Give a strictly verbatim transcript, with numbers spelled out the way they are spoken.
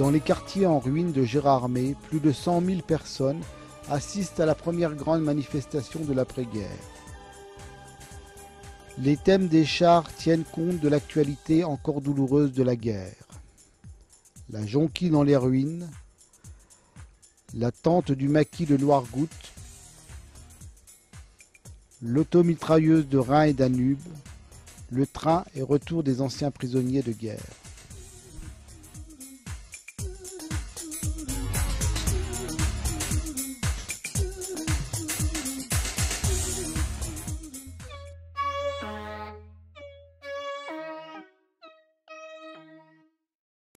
Dans les quartiers en ruine de Gérardmer, plus de cent mille personnes assistent à la première grande manifestation de l'après-guerre. Les thèmes des chars tiennent compte de l'actualité encore douloureuse de la guerre. La jonquille dans les ruines, la tente du maquis de Noirgoutte, l'automitrailleuse de Rhin et Danube, le train et retour des anciens prisonniers de guerre.